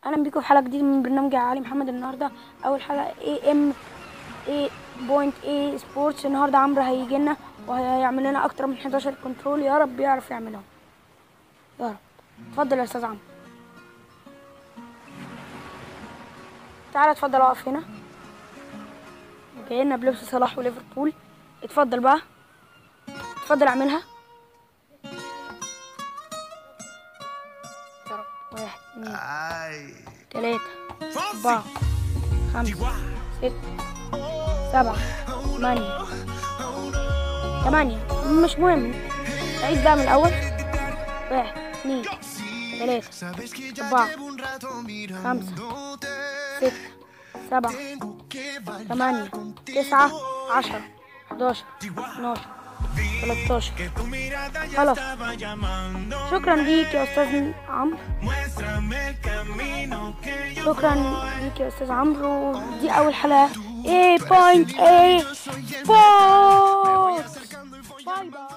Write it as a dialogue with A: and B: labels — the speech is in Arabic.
A: اهلا بيكم في حلقه جديده من برنامج علي محمد. النهارده اول حلقه A سبورتس. النهارده عمرو هيجي لنا وهيعمل لنا اكتر من 11 كنترول، يا رب يعرف يعملهم يا رب. اتفضل يا استاذ عمرو، تعالى اتفضل اقف هنا. جاي لنا بلبس صلاح وليفربول. اتفضل بقى، اتفضل اعملها يا رب. 1 2 3 4 5 6 7 8 مش مهم، عيد بقى من الأول. 1 2 3 4 5 6 7 8 9 10 11 12 13. خلاص، شكرا ليك يا أستاذ عمرو، شكرا ليك يا أستاذ عمرو. دي أول حلقة A. باي باي.